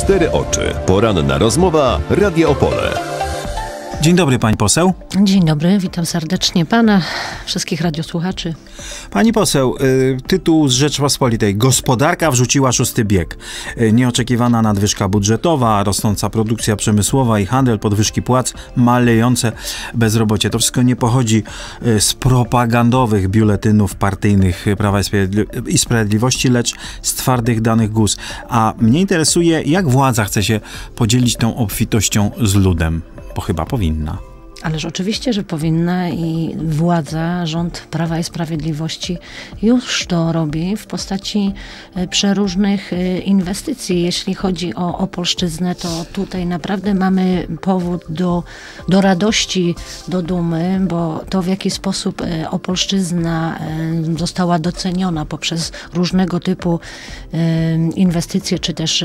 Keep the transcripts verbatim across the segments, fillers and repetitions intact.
cztery oczy. Poranna rozmowa Radia Opole. Dzień dobry, pani poseł. Dzień dobry, witam serdecznie pana, wszystkich radiosłuchaczy. Pani poseł, y, tytuł z Rzeczpospolitej. Gospodarka wrzuciła szósty bieg. Y, nieoczekiwana nadwyżka budżetowa, rosnąca produkcja przemysłowa i handel, podwyżki płac, malejące bezrobocie. To wszystko nie pochodzi y, z propagandowych biuletynów partyjnych Prawa i, Sprawiedli- i Sprawiedliwości, lecz z twardych danych G U S. A mnie interesuje, jak władza chce się podzielić tą obfitością z ludem. Bo chyba powinna. Ależ oczywiście, że powinna i władza, rząd Prawa i Sprawiedliwości już to robi w postaci przeróżnych inwestycji. Jeśli chodzi o Opolszczyznę, to tutaj naprawdę mamy powód do, do radości, do dumy, bo to w jaki sposób Opolszczyzna została doceniona poprzez różnego typu inwestycje, czy też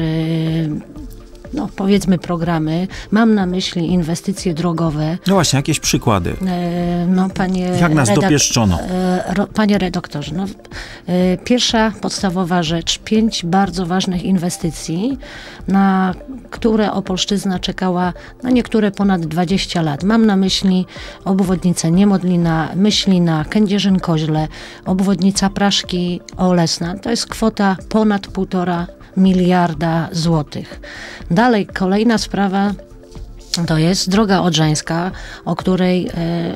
no powiedzmy programy. Mam na myśli inwestycje drogowe. No właśnie, jakieś przykłady. E, no, panie Jak nas redak- dopieszczono? E, ro, panie redaktorze, no, e, pierwsza podstawowa rzecz, pięć bardzo ważnych inwestycji, na które Opolszczyzna czekała, na niektóre ponad dwadzieścia lat. Mam na myśli obwodnicę Niemodlina, Myślina, Kędzierzyn-Koźle, obwodnica Praszki Olesna. To jest kwota ponad półtora miliarda złotych. Dalej, kolejna sprawa to jest droga odrzańska, o której e,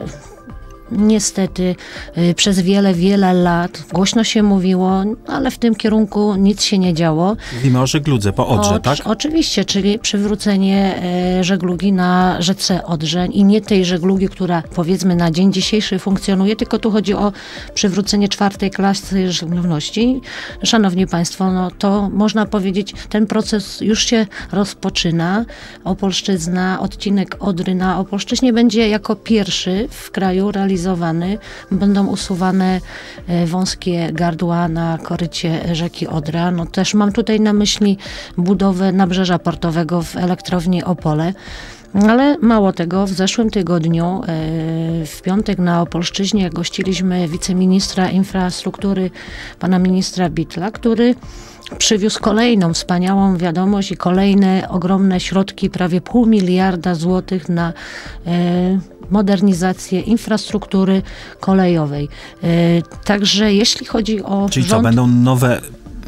niestety y, przez wiele, wiele lat głośno się mówiło, ale w tym kierunku nic się nie działo. Mówimy o żegludze po Odrze, o, tak? Oczywiście, czyli przywrócenie y, żeglugi na rzece Odrzeń i nie tej żeglugi, która powiedzmy na dzień dzisiejszy funkcjonuje, tylko tu chodzi o przywrócenie czwartej klasy żeglowności. Szanowni Państwo, no to można powiedzieć, ten proces już się rozpoczyna. Opolszczyzna, odcinek Odry na Opolszczyźnie będzie jako pierwszy w kraju realizowany. Będą usuwane wąskie gardła na korycie rzeki Odra. No też mam tutaj na myśli budowę nabrzeża portowego w elektrowni Opole. Ale mało tego, w zeszłym tygodniu, w piątek na Opolszczyźnie gościliśmy wiceministra infrastruktury, pana ministra Bittla, który przywiózł kolejną wspaniałą wiadomość i kolejne ogromne środki, prawie pół miliarda złotych na e, modernizację infrastruktury kolejowej. E, także jeśli chodzi o Czyli rząd... co, będą nowe...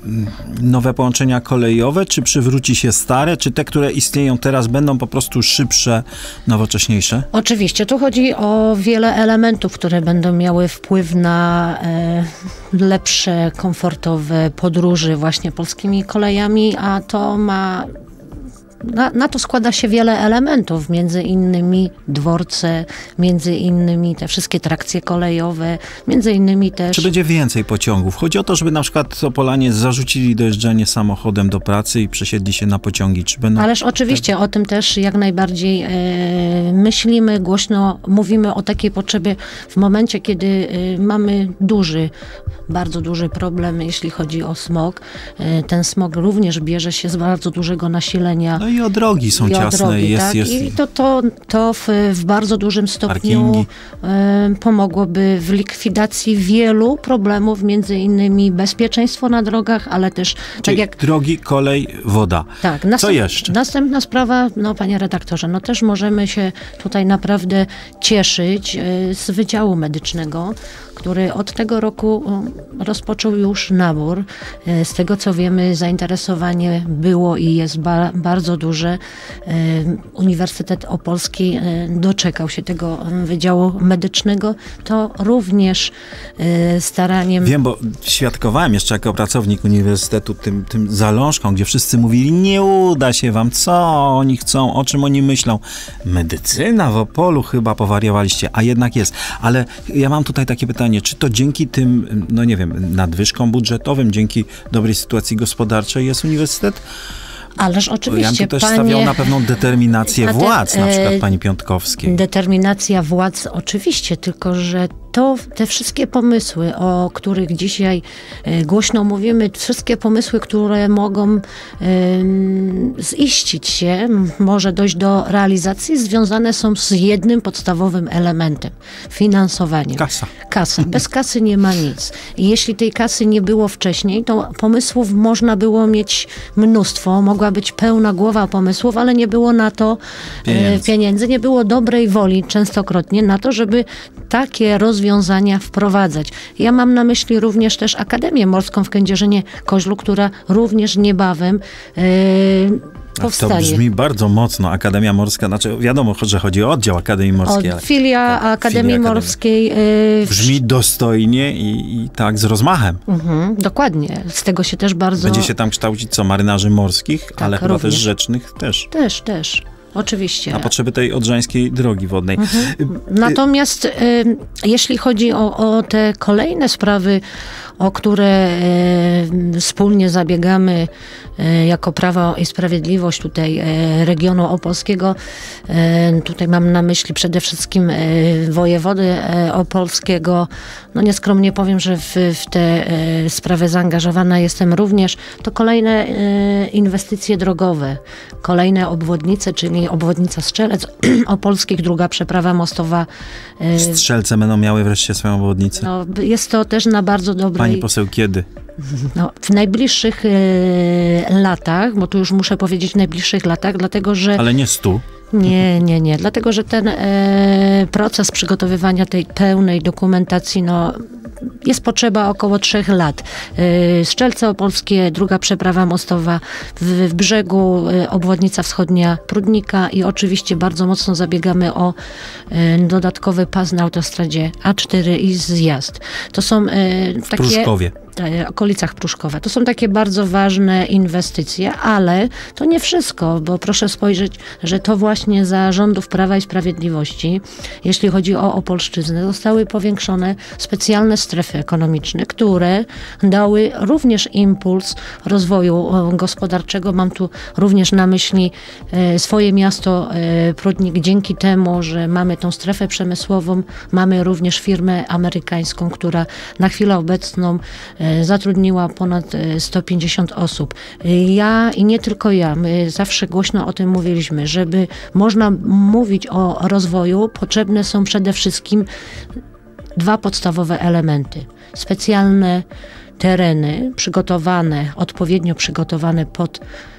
nowe połączenia kolejowe, czy przywróci się stare, czy te, które istnieją teraz, będą po prostu szybsze, nowocześniejsze? Oczywiście, tu chodzi o wiele elementów, które będą miały wpływ na e, lepsze, komfortowe podróże właśnie polskimi kolejami, a to ma... Na, na to składa się wiele elementów, między innymi dworce, między innymi te wszystkie trakcje kolejowe, między innymi też... Czy będzie więcej pociągów? Chodzi o to, żeby na przykład Opolanie zarzucili dojeżdżanie samochodem do pracy i przesiedli się na pociągi. Czy będą... Ależ oczywiście, o tym też jak najbardziej e, myślimy, głośno mówimy o takiej potrzebie w momencie, kiedy e, mamy duży, bardzo duży problem, jeśli chodzi o smog. E, ten smog również bierze się z bardzo dużego nasilenia. No i o drogi są I ciasne. drogi, jest, tak? jest... I to, to, to w, w bardzo dużym stopniu Parkingi. e, pomogłoby w likwidacji wielu problemów, między innymi bezpieczeństwo na drogach, ale też Czyli tak jak... drogi, kolej, woda. Tak, Co następ, jeszcze? Następna sprawa, no panie redaktorze, no też możemy się tutaj naprawdę cieszyć e, z Wydziału Medycznego, który od tego roku e, rozpoczął już nabór. E, z tego co wiemy, zainteresowanie było i jest ba, bardzo duże. E, Uniwersytet Opolski e, doczekał się tego Wydziału Medycznego. To również e, staraniem... Wiem, bo świadkowałem jeszcze jako pracownik uniwersytetu tym, tym zalążkom, gdzie wszyscy mówili, nie uda się wam, co oni chcą, o czym oni myślą. Medycyna w Opolu, chyba powariowaliście, a jednak jest. Ale ja mam tutaj takie pytanie, czy to dzięki tym, no nie wiem, nadwyżkom budżetowym, dzięki dobrej sytuacji gospodarczej jest uniwersytet? Ależ oczywiście, Ja bym tu też panie... stawiał na pewną determinację Na te- władz, na przykład e, pani Piątkowskiej. Determinacja władz oczywiście, tylko że to te wszystkie pomysły, o których dzisiaj e, głośno mówimy, wszystkie pomysły, które mogą e, ziścić się, może dojść do realizacji, związane są z jednym podstawowym elementem. Finansowaniem. Kasa. Kasa. Bez kasy nie ma nic. I jeśli tej kasy nie było wcześniej, to pomysłów można było mieć mnóstwo. Mogła być pełna głowa pomysłów, ale nie było na to pieniędzy. E, pieniędzy. Nie było dobrej woli częstokrotnie na to, żeby takie rozwiązania wprowadzać. Ja mam na myśli również też Akademię Morską w Kędzierzynie-Koźlu, która również niebawem e, powstanie. To brzmi bardzo mocno. Akademia Morska, znaczy wiadomo, że chodzi o oddział Akademii Morskiej. O, filia ale, Akademii filia Morskiej. Yy, brzmi dostojnie i, i tak z rozmachem. Mhm, dokładnie. Z tego się też bardzo... Będzie się tam kształcić co? Marynarzy morskich, tak, ale chyba również. też rzecznych też. Też, też. Oczywiście. Na potrzeby tej odrzańskiej drogi wodnej. Mhm. Natomiast y, jeśli chodzi o, o te kolejne sprawy, o które y, wspólnie zabiegamy y, jako Prawo i Sprawiedliwość tutaj y, regionu opolskiego, y, tutaj mam na myśli przede wszystkim y, wojewodę y, opolskiego. No nieskromnie powiem, że w, w te y, sprawy zaangażowana jestem również. To kolejne y, inwestycje drogowe, kolejne obwodnice, czyli obwodnica Strzelec opolskich, druga przeprawa mostowa. Y, Strzelce będą miały wreszcie swoją obwodnicę. no, jest to też na bardzo dobrej... Pani poseł, kiedy? No, w najbliższych e, latach, bo tu już muszę powiedzieć w najbliższych latach, dlatego że... Ale nie stu. Nie, nie, nie. Dlatego, że ten e, proces przygotowywania tej pełnej dokumentacji, no, jest potrzeba około trzech lat. E, Strzelce Opolskie, druga przeprawa mostowa w, w brzegu, e, obwodnica wschodnia Prudnika i oczywiście bardzo mocno zabiegamy o e, dodatkowy pas na autostradzie A cztery i zjazd. To są e, W takie... Pruszkowie. W okolicach Pruszkowa. To są takie bardzo ważne inwestycje, ale to nie wszystko, bo proszę spojrzeć, że to właśnie za rządów Prawa i Sprawiedliwości, jeśli chodzi o Opolszczyznę, zostały powiększone specjalne strefy ekonomiczne, które dały również impuls rozwoju gospodarczego. Mam tu również na myśli swoje miasto Prudnik. Dzięki temu, że mamy tą strefę przemysłową, mamy również firmę amerykańską, która na chwilę obecną zatrudniła ponad sto pięćdziesiąt osób. Ja i nie tylko ja, my zawsze głośno o tym mówiliśmy, żeby można mówić o rozwoju, potrzebne są przede wszystkim dwa podstawowe elementy. Specjalne tereny przygotowane, odpowiednio przygotowane pod,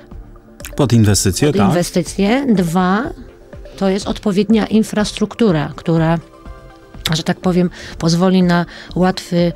pod inwestycje, pod tak? inwestycje. Dwa, to jest odpowiednia infrastruktura, która, że tak powiem, pozwoli na łatwy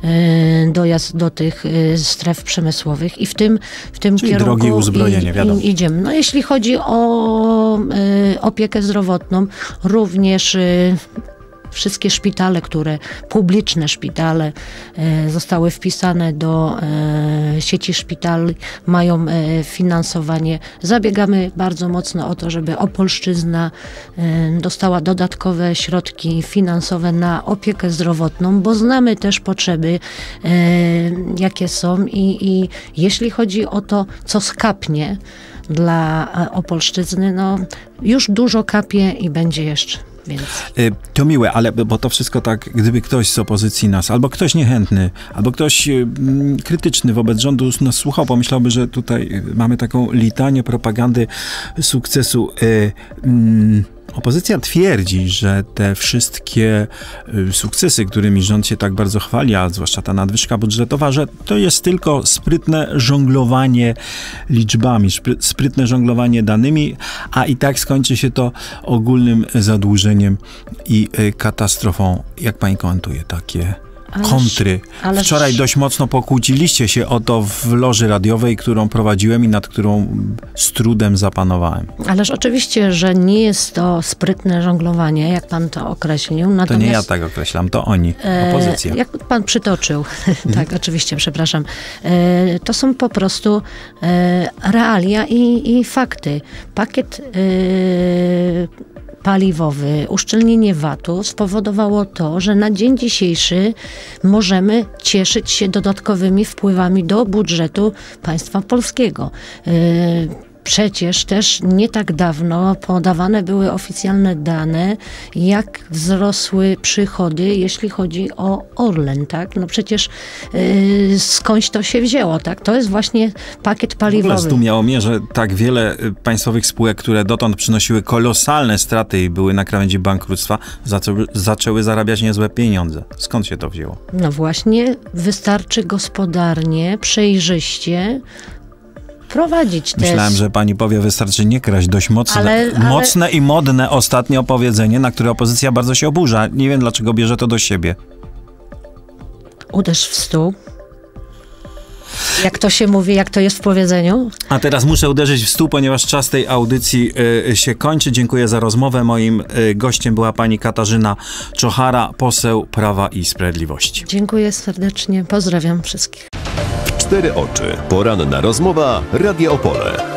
y, dojazd do tych y, stref przemysłowych i w tym, w tym Czyli kierunku drogi, uzbrojenie, i, wiadomo. i, idziemy. No, jeśli chodzi o y, opiekę zdrowotną, również y, wszystkie szpitale, które, publiczne szpitale e, zostały wpisane do e, sieci szpitali, mają e, finansowanie. Zabiegamy bardzo mocno o to, żeby Opolszczyzna e, dostała dodatkowe środki finansowe na opiekę zdrowotną, bo znamy też potrzeby, e, jakie są i, i jeśli chodzi o to, co skapnie dla Opolszczyzny, no już dużo kapie i będzie jeszcze. Więc. To miłe, ale bo to wszystko tak, gdyby ktoś z opozycji nas, albo ktoś niechętny, albo ktoś mm, krytyczny wobec rządu nas słuchał, pomyślałby, że tutaj mamy taką litanię propagandy sukcesu. Y, mm, Opozycja twierdzi, że te wszystkie sukcesy, którymi rząd się tak bardzo chwali, a zwłaszcza ta nadwyżka budżetowa, że to jest tylko sprytne żonglowanie liczbami, sprytne żonglowanie danymi, a i tak skończy się to ogólnym zadłużeniem i katastrofą. Jak pani komentuje takie Ależ, kontry? ależ... Wczoraj dość mocno pokłóciliście się o to w loży radiowej, którą prowadziłem i nad którą z trudem zapanowałem. Ależ oczywiście, że nie jest to sprytne żonglowanie, jak pan to określił. Natomiast, to nie ja tak określam, to oni, opozycja. E, jak pan przytoczył, hmm. tak, oczywiście, przepraszam. E, to są po prostu e, realia i, i fakty. Pakiet e, paliwowy, uszczelnienie V A T-u spowodowało to, że na dzień dzisiejszy możemy cieszyć się dodatkowymi wpływami do budżetu państwa polskiego. przecież też nie tak dawno podawane były oficjalne dane, jak wzrosły przychody, jeśli chodzi o Orlen, tak? No przecież yy, skądś to się wzięło, tak? To jest właśnie pakiet W ogóle paliwowy. zdumiało mnie, że tak wiele y, państwowych spółek, które dotąd przynosiły kolosalne straty i były na krawędzi bankructwa, zaczęły, zaczęły zarabiać niezłe pieniądze. Skąd się to wzięło? No właśnie, wystarczy gospodarnie, przejrzyście prowadzić te... Myślałem, że pani powie, wystarczy nie kraść. Dość mocne, Ale- ale- mocne i modne ostatnie powiedzenie, na które opozycja bardzo się oburza. Nie wiem, dlaczego bierze to do siebie. Uderz w stół. Jak to się mówi, jak to jest w powiedzeniu? A teraz muszę uderzyć w stół, ponieważ czas tej audycji y, się kończy. Dziękuję za rozmowę. Moim y, gościem była pani Katarzyna Czochara, poseł Prawa i Sprawiedliwości. Dziękuję serdecznie, pozdrawiam wszystkich. Cztery oczy. Poranna rozmowa. Radio Opole.